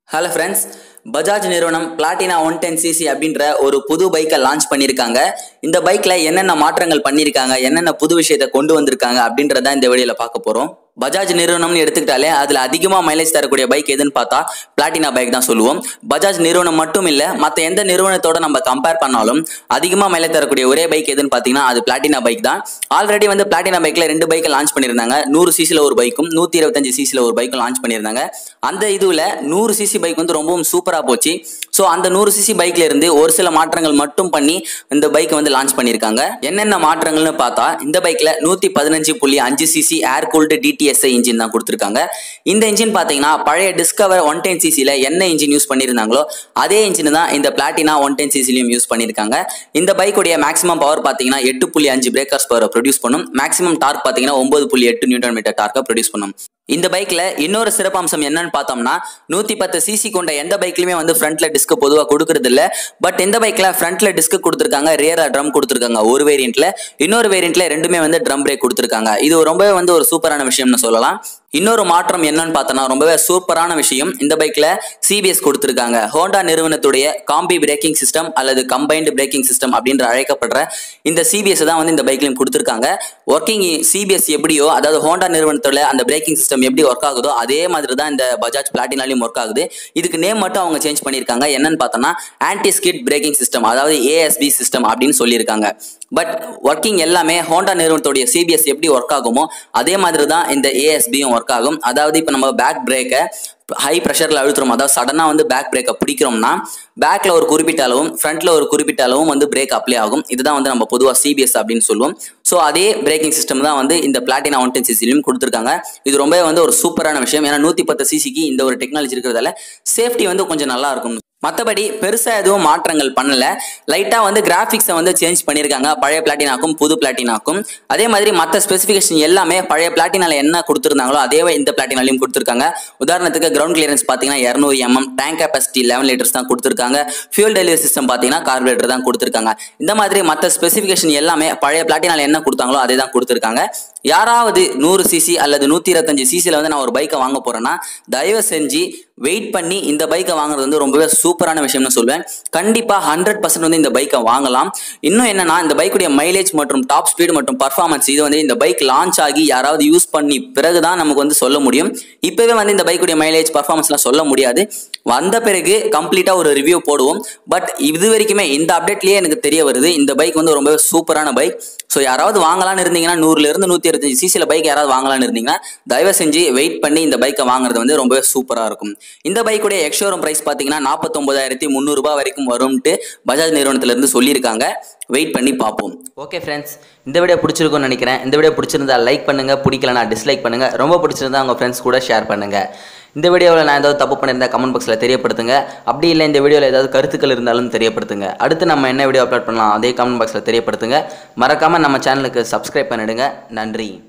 Hello friends, Bajaj நிறுவனம் Platina 110cc அப்படின்ற ஒரு புது பைக்கை லான்ச் பண்ணியிருக்காங்க. இந்த பைக்ல என்னென்ன மாற்றங்கள் பண்ணியிருக்காங்க, என்னென்ன புது விஷயத்தை கொண்டு வந்திருக்காங்க அப்படின்றத இந்த வீடியோல பார்க்க போறோம். பஜாஜ் நிறுவனம்னு எடுத்துக்கிட்டாலே அதுல அதிகமா மைலேஜ் தரக்கூடிய பைக் எதுன்னு பார்த்தா பிளாட்டினா பைக் தான் சொல்லுவோம். பஜாஜ் நிறுவனம் மட்டும் இல்ல, மற்ற எந்த நிறுவனத்தோட நம்ம கம்பேர் பண்ணாலும் அதிகமா மைலேஜ் தரக்கூடிய ஒரே பைக் எதுன்னு பார்த்தீங்கன்னா அது பிளாட்டினா பைக் தான். ஆல்ரெடி பிளாட்டினா பைக்ல 2 பைக்கை லான்ச் பண்ணியிருந்தாங்க. 100cc ஒரு பைக்கும் 125cc ஒரு பைக்கும் லான்ச் பண்ணியிருந்தாங்க. அந்த இதுல 100cc பைக் ரொம்பவும் சூப்பரா போச்சு. ஸோ அந்த 100cc பைக்ல இருந்து ஒரு சில மாற்றங்கள் மட்டும் பண்ணி இந்த பைக் லான்ச் பண்ணியிருக்காங்க. என்னென்ன மாற்றங்கள்னு பார்த்தா, இந்த பைக்ல 115.5cc ஏர் கூல்டு DTSI இன்ஜின் தான் கொடுத்துருக்காங்க. இந்த இன்ஜின் பார்த்தீங்கன்னா பழைய டிஸ்கவர் 110cc என்ன இன்ஜின் யூஸ் பண்ணியிருந்தாங்களோ அதே இன்ஜின் தான் இந்த பிளாட்டினா 110cc யூஸ் பண்ணியிருக்காங்க. இந்த பைக்குடைய மேக்ஸிமம் பவர் பார்த்தீங்கன்னா 8.5 பிரேக்கர்ஸ் பவர் ப்ரொடியூஸ் பண்ணும். மேக்ஸிமம் டார்க் பார்த்தீங்கன்னா 9.8 Nm டார்க்கை ப்ரொடியூஸ் பண்ணும். இந்த பைக்ல இன்னொரு சிறப்பம்சம் என்னன்னு பார்த்தோம்னா, 110cc கொண்ட எந்த பைக்லயுமே ஃப்ரண்ட்ல டிஸ்க் பொதுவாக கொடுக்கறது இல்ல. பட் இந்த பைக்ல ஃப்ரண்ட்ல டிஸ்க் கொடுத்துருக்காங்க, ரியரா ட்ரம் கொடுத்துருக்காங்க ஒரு வேரியன்ட்ல. இன்னொரு வேரியன்ட்ல ரெண்டுமே ட்ரம் பிரேக் கொடுத்துருக்காங்க. இது ரொம்பவே ஒரு சூப்பரான விஷயம்னு சொல்லலாம். இன்னொரு மாற்றம் என்னன்னு பார்த்தோம்னா, ரொம்பவே சூப்பரான விஷயம், இந்த பைக்ல CBS கொடுத்துருக்காங்க. ஹோண்டா நிறுவனத்துடைய காம்பி பிரேக்கிங் சிஸ்டம் அல்லது கம்பைன்டு பிரேக்கிங் சிஸ்டம் அப்படின்ற அழைக்கப்படுற இந்த CBS தான் இந்த பைக்லையும் கொடுத்துருக்காங்க. ஒர்க்கிங் CBS எப்படியோ, அதாவது ஹோண்டா நிறுவனத்தோட அந்த பிரேக்கிங் சிஸ்டம் எப்படி ஒர்க் ஆகுதோ அதே மாதிரி தான் இந்த பஜாஜ் பிளாட்டினாலையும் ஒர்க் ஆகுது. இதுக்கு நேம் மட்டும் அவங்க சேஞ்ச் பண்ணியிருக்காங்க. என்னன்னு பார்த்தோம்னா ஆன்டி ஸ்கிட் பிரேக்கிங் சிஸ்டம், அதாவது ASB சிஸ்டம் அப்படின்னு சொல்லியிருக்காங்க. பட் ஒர்க்கிங் எல்லாமே ஹோண்டா நிறுவனத்துடைய CBS எப்படி ஒர்க் ஆகுமோ அதே மாதிரி தான் இந்த ASBயும் ஒர்க் ஆகும். அதாவது இப்போ நம்ம பேக் பிரேக்கை ஹை ப்ரெஷரில் அழுத்துறோம், அதாவது சடனாக பேக் பிரேக்கை பிடிக்கிறோம்னா பேக்கில் ஒரு குறிப்பிட்ட அளவும் ஃப்ரண்ட்டில் ஒரு குறிப்பிட்ட அளவும் பிரேக் அப்ளை ஆகும். இதுதான் நம்ம பொதுவாக CBS அப்படின்னு சொல்லுவோம். ஸோ அதே பிரேக்கிங் சிஸ்டம் தான் இந்த பிளாட்டினா 110cc கொடுத்துருக்காங்க. இது ரொம்பவே ஒரு சூப்பரான விஷயம். ஏன்னா 110cc இந்த ஒரு டெக்னாலஜி இருக்கிறதால சேஃப்டி கொஞ்சம் நல்லா இருக்கும். மற்றபடி பெருசா எதுவும் மாற்றங்கள் பண்ணல. லைட்டா கிராஃபிக்ஸை சேஞ்ச் பண்ணியிருக்காங்க பழைய பிளாட்டினாக்கும் புது பிளாட்டினாக்கும். அதே மாதிரி மற்ற ஸ்பெசிஃபிகேஷன் எல்லாமே பழைய பிளாட்டினால என்ன கொடுத்துருந்தாங்களோ அதே இந்த பிளாட்டினாலையும் கொடுத்துருக்காங்க. உதாரணத்துக்கு கிரவுண்ட் கிளியரன்ஸ் பார்த்தீங்கன்னா 200 mm, டேங்க் கெப்பாசிட்டி 11 liters தான் கொடுத்துருக்காங்க. ஃபியூல் டெலிவரி சிஸ்டம் பார்த்தீங்கன்னா கார்பரேட்டர் தான் கொடுத்துருக்காங்க. இந்த மாதிரி மற்ற ஸ்பெசிஃபிகேஷன் எல்லாமே பழைய பிளாட்டினால என்ன கொடுத்தாங்களோ அதே தான் கொடுத்துருக்காங்க. யாராவது 100cc அல்லது 125cc நான் ஒரு பைக்கை வாங்க போறேன்னா தயவு செஞ்சு வெயிட் பண்ணி இந்த பைக்கை வாங்குறது ரொம்பவே சூப்பரான விஷயம்னு சொல்லுவேன். கண்டிப்பா 100% இந்த பைக்கை வாங்கலாம். இன்னும் என்னன்னா, இந்த பைக்குடைய மைலேஜ் மற்றும் டாப் ஸ்பீடு மற்றும் பர்ஃபார்மன்ஸ் இது இந்த பைக் லான்ச் ஆகி யாராவது யூஸ் பண்ணி பிறகுதான் நமக்கு சொல்ல முடியும். இப்பவே இந்த பைக்குடைய மைலேஜ் பர்ஃபார்மன்ஸ்லாம் சொல்ல முடியாது. வந்த பிறகு கம்ப்ளீட்டா ஒரு ரிவ்யூ போடுவோம். பட் இது வரைக்குமே இந்த அப்டேட்லயே எனக்கு தெரிய வருது இந்த பைக் ரொம்பவே சூப்பரான பைக். ஸோ யாராவது வாங்கலான்னு இருந்தீங்கன்னா 100லேருந்து 125cc பைக் யாராவது வாங்கலான்னு இருந்தீங்கன்னா தயவு செஞ்சு வெயிட் பண்ணி இந்த பைக்கை வாங்குறது ரொம்பவே சூப்பராக இருக்கும். இந்த பைக்குடைய எக்ஸ்ஷோரூம் பிரைஸ் பார்த்தீங்கன்னா 49,300 ரூபாய் வரைக்கும் வரும்ட்டு பஜாஜ் நிறுவனத்திலிருந்து சொல்லியிருக்காங்க. வெயிட் பண்ணி பார்ப்போம். ஓகே ஃப்ரெண்ட்ஸ், இந்த வீடியோ பிடிச்சிருக்கும்னு நினைக்கிறேன். இந்த வீடியோ பிடிச்சிருந்தா லைக் பண்ணுங்க, பிடிக்கலனா டிஸ்லைக் பண்ணுங்க, ரொம்ப பிடிச்சிருந்தா உங்கள் ஃப்ரெண்ட்ஸ் கூட ஷேர் பண்ணுங்க. இந்த வீடியோவில் நான் ஏதாவது தப்பு பண்ணியிருந்தா கமெண்ட் பாக்ஸில் தெரியப்படுத்துங்க. அப்படி இல்லை இந்த வீடியோவில் ஏதாவது கருத்துக்கள் இருந்தாலும் தெரியப்படுத்துங்க. அடுத்து நம்ம என்ன வீடியோ அப்லோட் பண்ணலாம் அதே கமெண்ட் பாக்ஸில் தெரியப்படுத்துங்க. மறக்காமல் நம்ம சேனலுக்கு சப்ஸ்கிரைப் பண்ணிடுங்க. நன்றி.